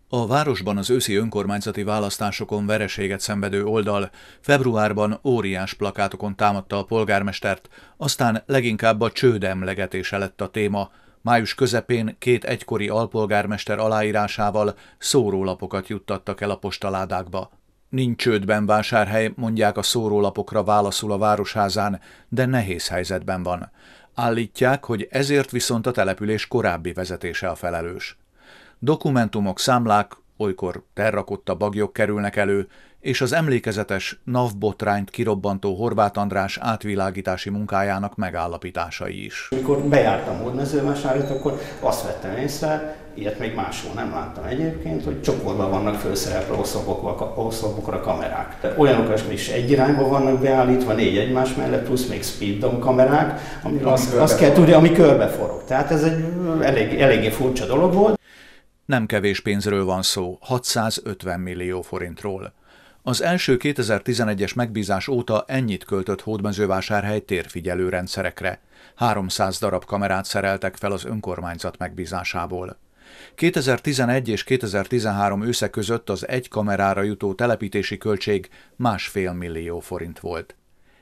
A városban az őszi önkormányzati választásokon vereséget szenvedő oldal februárban óriás plakátokon támadta a polgármestert, aztán leginkább a csőd emlegetése lett a téma. Május közepén két egykori alpolgármester aláírásával szórólapokat juttattak el a postaládákba. Nincs csődben Vásárhely, mondják a szórólapokra válaszul a Városházán, de nehéz helyzetben van. Állítják, hogy ezért viszont a település korábbi vezetése a felelős. Dokumentumok, számlák, olykor terrakotta bagyok kerülnek elő, és az emlékezetes NAV botrányt kirobbantó Horváth András átvilágítási munkájának megállapításai is. Amikor bejártam Hódmezővásárhelyt, akkor azt vettem észre, ilyet még máshol nem láttam egyébként, hogy csoportban vannak felszerelve oszlopokra kamerák. Olyanok is egy irányba vannak beállítva, 4 egymás mellett, plusz még speeddom kamerák, azt kell tudni, ami körbeforog. Tehát ez egy eléggé furcsa dolog volt. Nem kevés pénzről van szó, 650 millió forintról. Az első 2011-es megbízás óta ennyit költött Hódmezővásárhely térfigyelő rendszerekre. 300 darab kamerát szereltek fel az önkormányzat megbízásából. 2011 és 2013 ősze között az egy kamerára jutó telepítési költség 1,5 millió forint volt.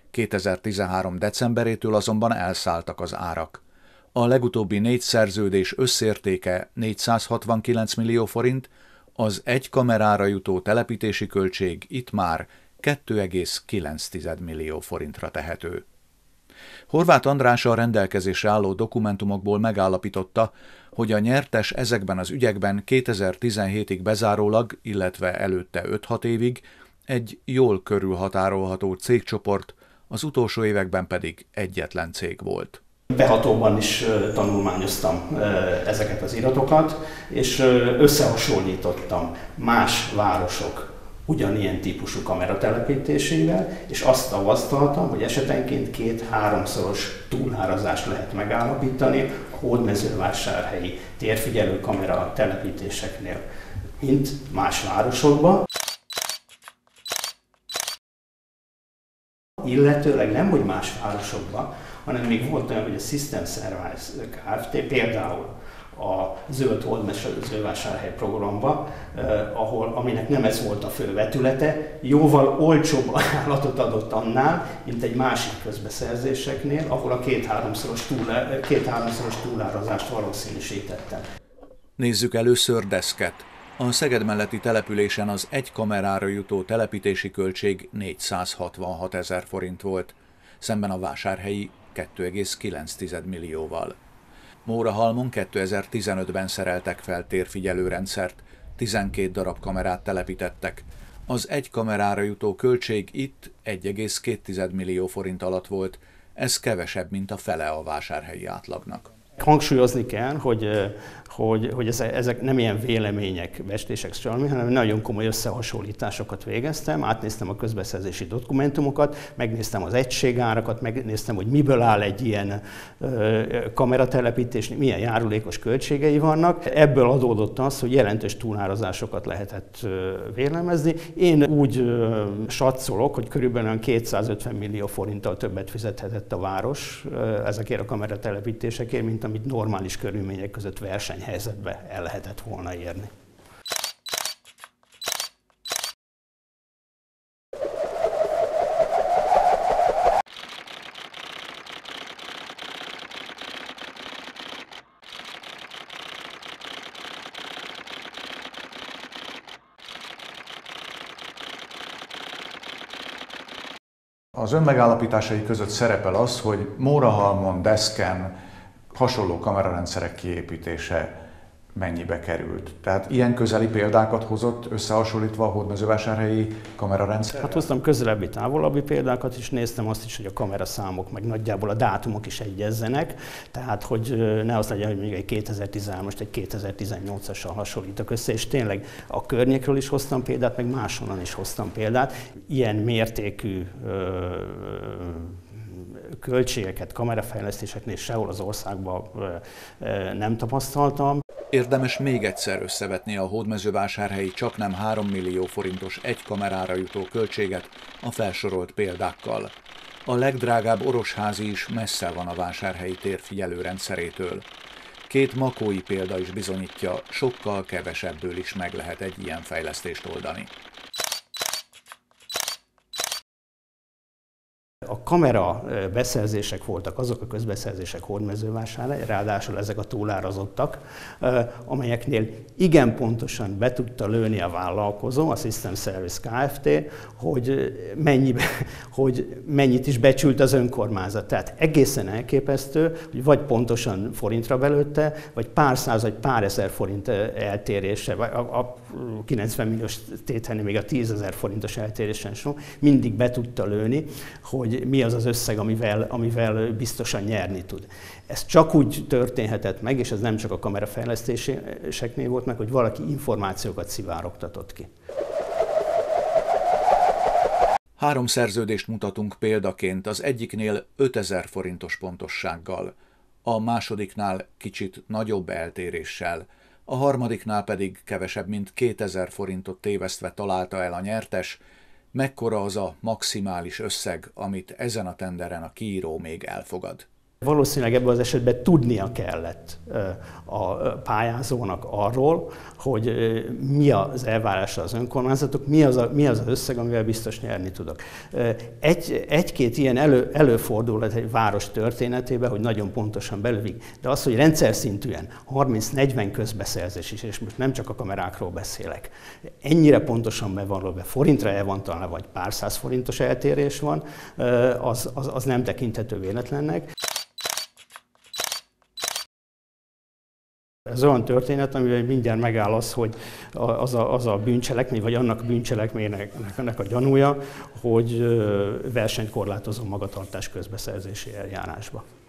2013 decemberétől azonban elszálltak az árak. A legutóbbi 4 szerződés összértéke 469 millió forint, az egy kamerára jutó telepítési költség itt már 2,9 millió forintra tehető. Horváth András a rendelkezésre álló dokumentumokból megállapította, hogy a nyertes ezekben az ügyekben 2017-ig bezárólag, illetve előtte 5-6 évig egy jól körülhatárolható cégcsoport, az utolsó években pedig egyetlen cég volt. Behatóban is tanulmányoztam ezeket az iratokat, és összehasonlítottam más városok ugyanilyen típusú kameratelepítésével, és azt tapasztaltam, hogy esetenként 2-3-szoros túlárazást lehet megállapítani a hódmezővásárhelyi térfigyelő kamera telepítéseknél, mint más városokban. Illetőleg nem, hogy más városokban, hanem még volt olyan, hogy a System Service Kft. Például a Zöld Hódmezővásárhely programba, aminek nem ez volt a fő vetülete, jóval olcsóbb ajánlatot adott annál, mint egy másik közbeszerzéseknél, ahol a 2-3-szoros túlárazást valószínűsítettem. Nézzük először Deszket. A Szeged melletti településen az egy kamerára jutó telepítési költség 466 000 forint volt, szemben a vásárhelyi 2,9 millióval. Mórahalmon 2015-ben szereltek fel térfigyelőrendszert, 12 darab kamerát telepítettek. Az egy kamerára jutó költség itt 1,2 millió forint alatt volt, ez kevesebb, mint a fele a vásárhelyi átlagnak. Hangsúlyozni kell, hogy ezek nem ilyen vélemények, becslések, semmi, hanem nagyon komoly összehasonlításokat végeztem, átnéztem a közbeszerzési dokumentumokat, megnéztem az egységárakat, megnéztem, hogy miből áll egy ilyen kameratelepítés, milyen járulékos költségei vannak. Ebből adódott az, hogy jelentős túlárazásokat lehetett vélemezni. Én úgy satszolok, hogy körülbelül 250 millió forinttal többet fizethetett a város ezekért a kameratelepítésekért, mint amit normális körülmények között versenyhelyzetbe el lehetett volna érni. Az ön megállapításai között szerepel az, hogy Mórahalmon, Deszken hasonló kamerarendszerek kiépítése mennyibe került. Tehát ilyen közeli példákat hozott összehasonlítva a hódmezővásárhelyi kamerarendszer? Hát hoztam közelebbi, távolabbi példákat is, néztem azt is, hogy a kameraszámok, meg nagyjából a dátumok is egyezzenek. Tehát, hogy ne az legyen, hogy még egy 2013-ast egy 2018-assal hasonlítok össze, és tényleg a környékről is hoztam példát, meg máshonnan is hoztam példát. Ilyen mértékű költségeket kamerafejlesztéseknél sehol az országban nem tapasztaltam. Érdemes még egyszer összevetni a hódmezővásárhelyi csaknem 3 millió forintos egy kamerára jutó költséget a felsorolt példákkal. A legdrágább orosházi is messze van a vásárhelyi térfigyelő rendszerétől. Két makói példa is bizonyítja, sokkal kevesebből is meg lehet egy ilyen fejlesztést oldani. A kamera beszerzések voltak azok a közbeszerzések Hódmezővásárhelyen, ráadásul ezek a túlárazottak, amelyeknél igen pontosan be tudta lőni a vállalkozó, a System Service Kft., hogy mennyit is becsült az önkormányzat. Tehát egészen elképesztő, hogy vagy pontosan forintra belőtte, vagy pár száz, vagy pár ezer forint eltérése, vagy a 90 milliós tételnél még a 10 000 forintos eltérésen mindig be tudta lőni, hogy mi az az összeg, amivel biztosan nyerni tud. Ez csak úgy történhetett meg, és ez nem csak a kamerafejlesztéseknél volt meg, hogy valaki információkat szivárogtatott ki. 3 szerződést mutatunk példaként, az egyiknél 5000 forintos pontossággal, a másodiknál kicsit nagyobb eltéréssel, a harmadiknál pedig kevesebb mint 2000 forintot tévesztve találta el a nyertes. Mekkora az a maximális összeg, amit ezen a tenderen a kiíró még elfogad? Valószínűleg ebben az esetben tudnia kellett a pályázónak arról, hogy mi az elvárása az önkormányzatok, mi az összeg, amivel biztos nyerni tudok. Egy-két ilyen előfordulhat egy város történetében, hogy nagyon pontosan belövik, de az, hogy rendszer szintűen 30-40 közbeszerzés is, és most nem csak a kamerákról beszélek, ennyire pontosan be van lőve, forintra el van találva, vagy pár száz forintos eltérés van, az nem tekinthető véletlennek. Ez olyan történet, amivel mindjárt megáll az, hogy az a bűncselekmény, vagy annak a bűncselekménynek a gyanúja, hogy versenykorlátozó magatartás közbeszerzési eljárásba.